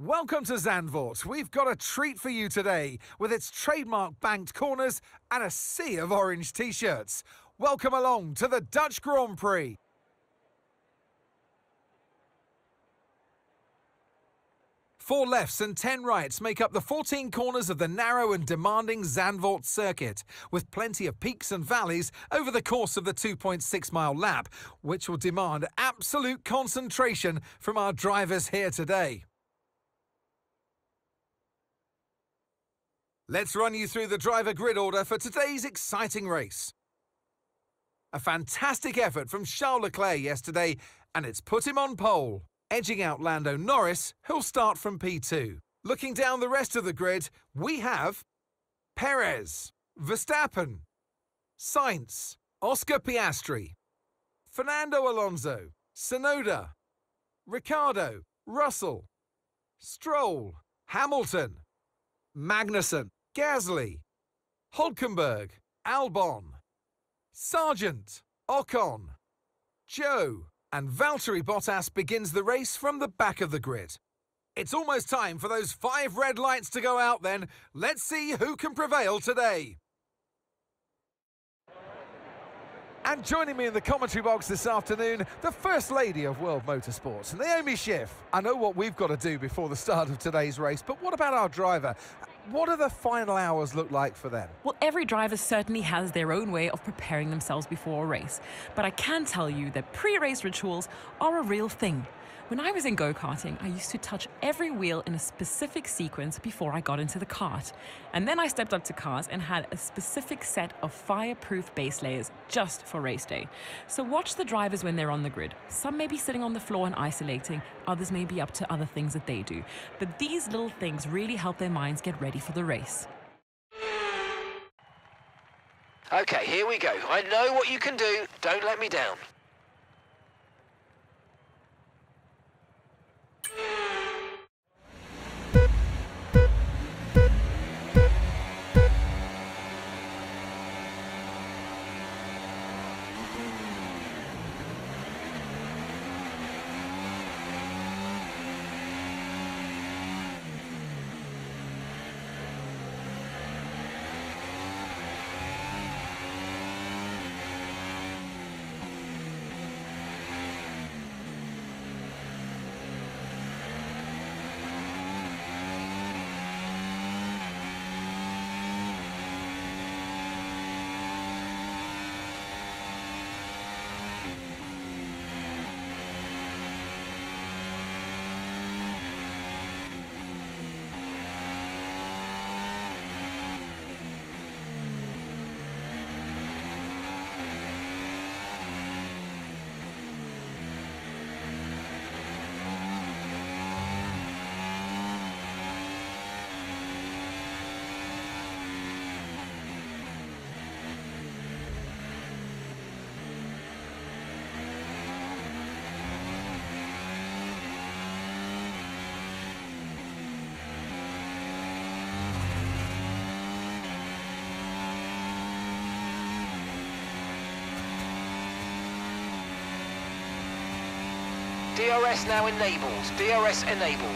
Welcome to Zandvoort. We've got a treat for you today with its trademark banked corners and a sea of orange t-shirts. Welcome along to the Dutch Grand Prix. Four lefts and 10 rights make up the 14 corners of the narrow and demanding Zandvoort circuit, with plenty of peaks and valleys over the course of the 2.6-mile lap, which will demand absolute concentration from our drivers here today. Let's run you through the driver grid order for today's exciting race. A fantastic effort from Charles Leclerc yesterday, and it's put him on pole, edging out Lando Norris, who'll start from P2. Looking down the rest of the grid, we have Perez, Verstappen, Sainz, Oscar Piastri, Fernando Alonso, Tsunoda, Ricciardo, Russell, Stroll, Hamilton, Magnussen, Gasly, Hülkenberg, Albon, Sargent, Ocon, Joe, and Valtteri Bottas begins the race from the back of the grid. It's almost time for those 5 red lights to go out then. Let's see who can prevail today. And joining me in the commentary box this afternoon, the First Lady of World Motorsports, Naomi Schiff. I know what we've got to do before the start of today's race, but what about our driver? What do the final hours look like for them? Well, every driver certainly has their own way of preparing themselves before a race. But I can tell you that pre-race rituals are a real thing. When I was in go-karting, I used to touch every wheel in a specific sequence before I got into the kart. And then I stepped up to cars and had a specific set of fireproof base layers just for race day. So watch the drivers when they're on the grid. Some may be sitting on the floor and isolating, others may be up to other things that they do. But these little things really help their minds get ready for the race. Okay, here we go. I know what you can do. Don't let me down. DRS now enabled. DRS enabled.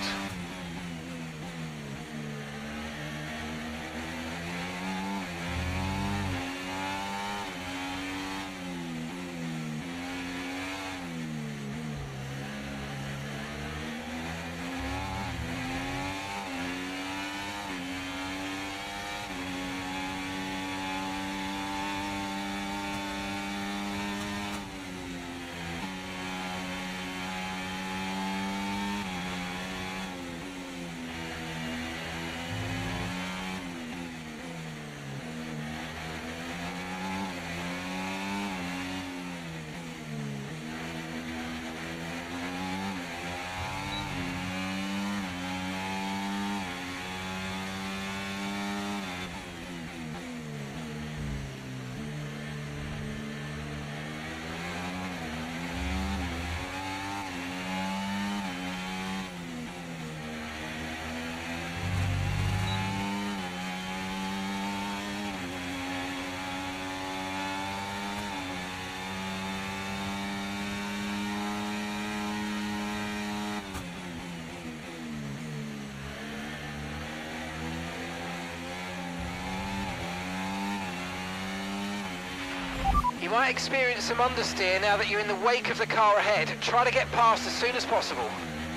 You might experience some understeer now that you're in the wake of the car ahead. Try to get past as soon as possible.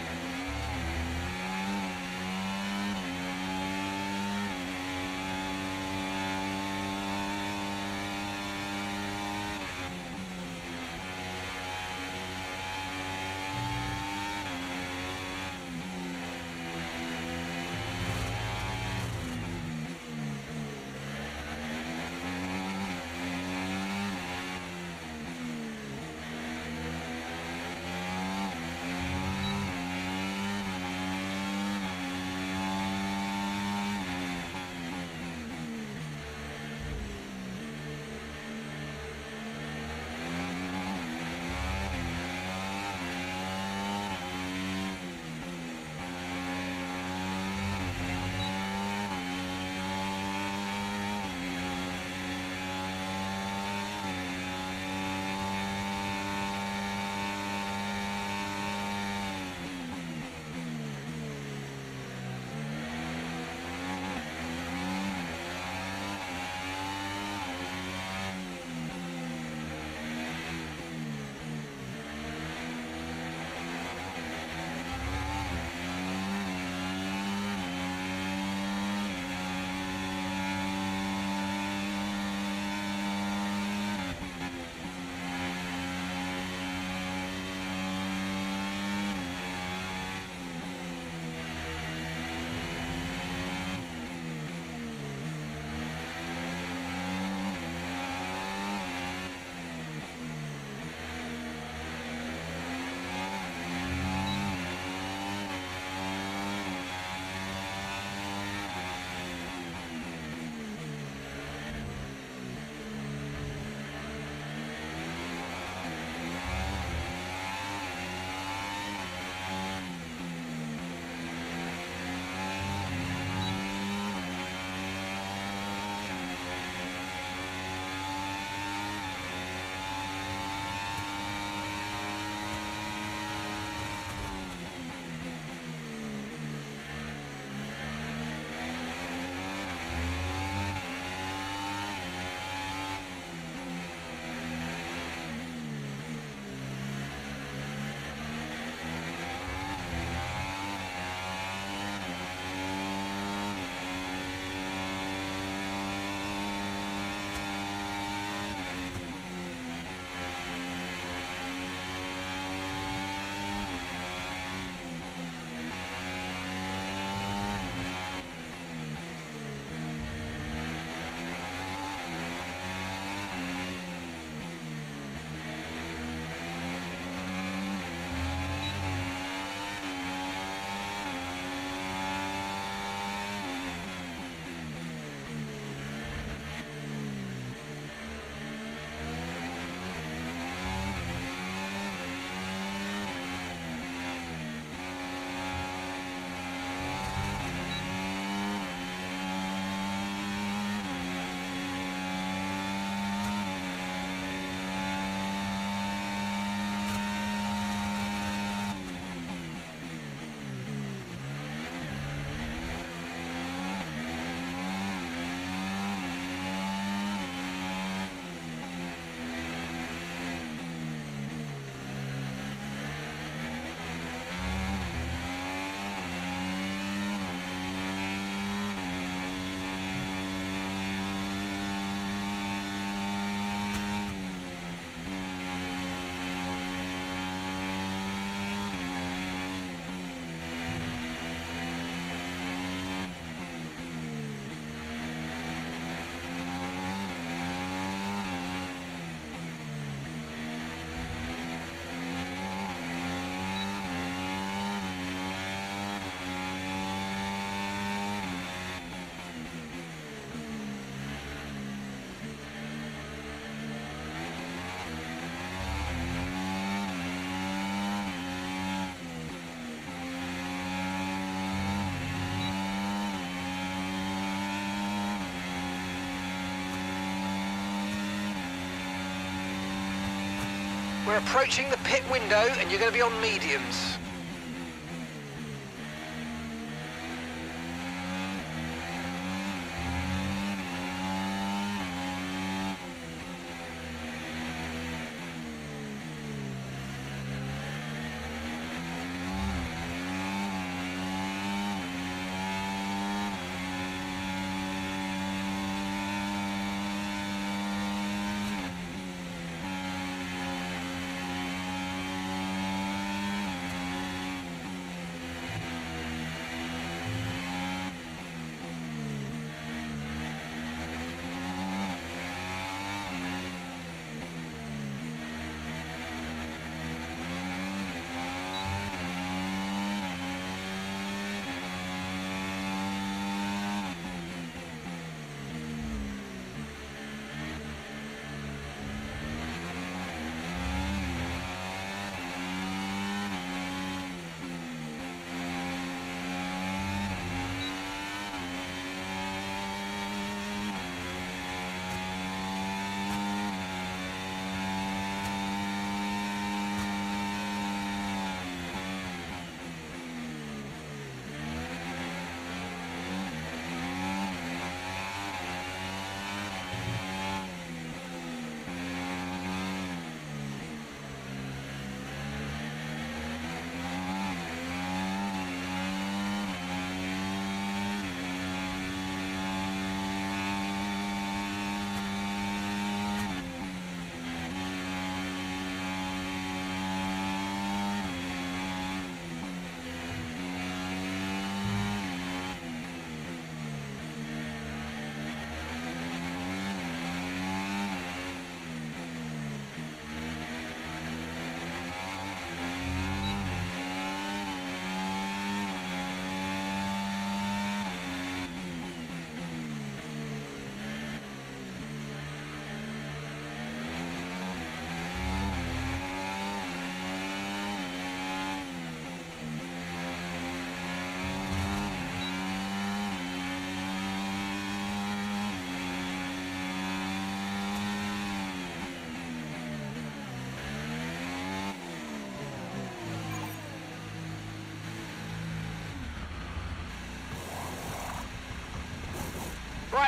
We're approaching the pit window and you're going to be on mediums.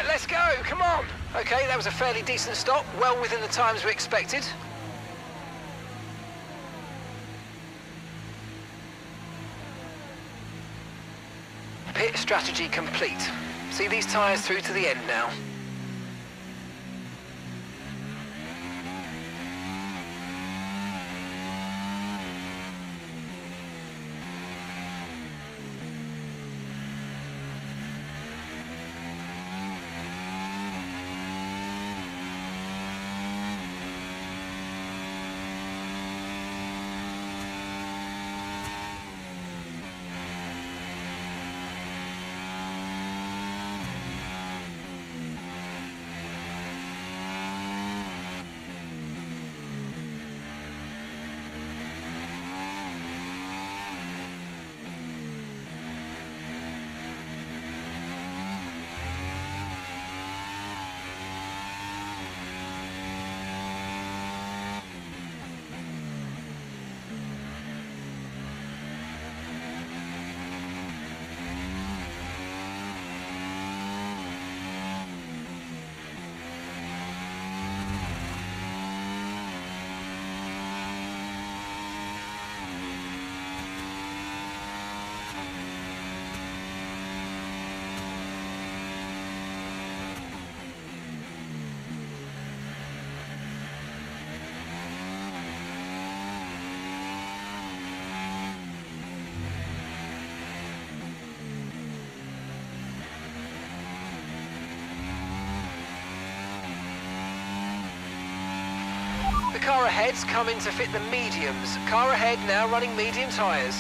Right, let's go, come on. Okay, that was a fairly decent stop, well within the times we expected. Pit strategy complete. See these tyres through to the end now. The car ahead's coming to fit the mediums. Car ahead now running medium tyres.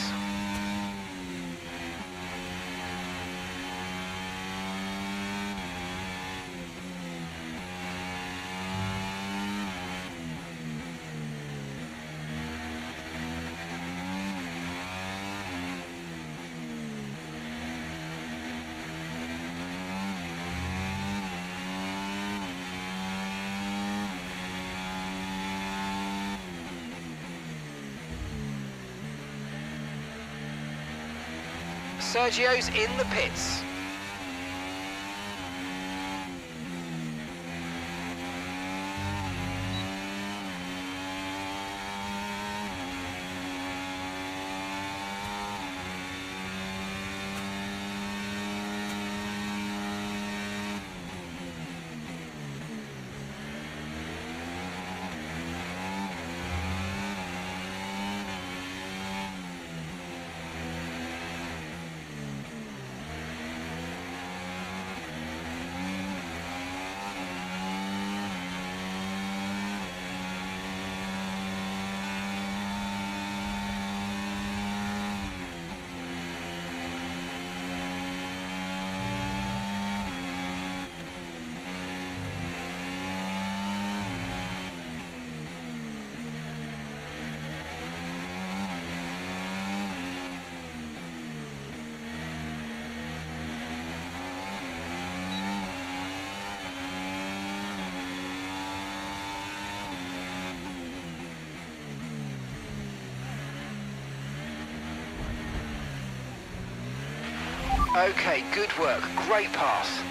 Sergio's in the pits. Okay, good work. Great pass.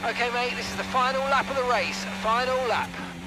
Okay, mate, this is the final lap of the race. Final lap.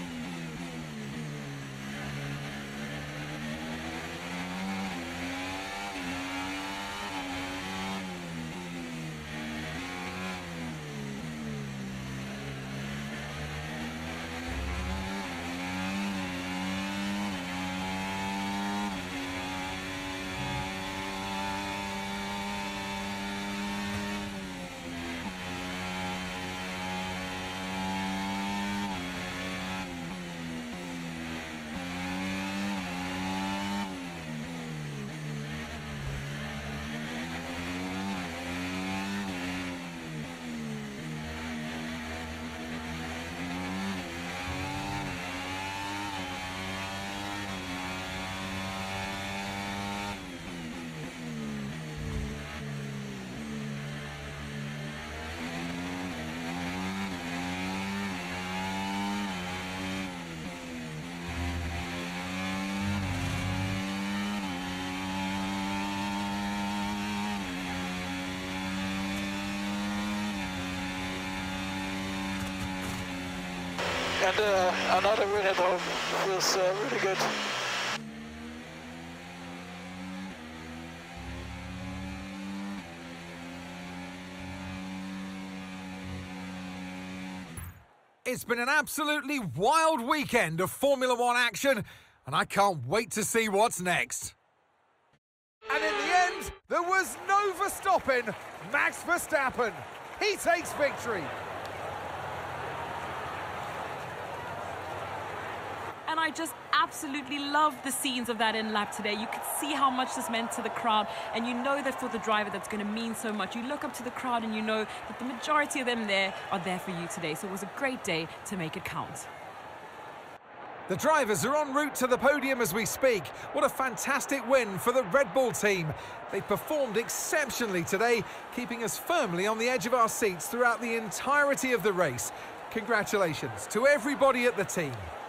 And another win at home feels really good. It's been an absolutely wild weekend of Formula One action, and I can't wait to see what's next. And in the end, there was no Verstappen, Max Verstappen. He takes victory. And I just absolutely love the scenes of that end lap today. You could see how much this meant to the crowd, and you know that for the driver that's going to mean so much. You look up to the crowd and you know that the majority of them there are there for you today. So it was a great day to make it count. The drivers are en route to the podium as we speak. What a fantastic win for the Red Bull team. They performed exceptionally today, keeping us firmly on the edge of our seats throughout the entirety of the race. Congratulations to everybody at the team.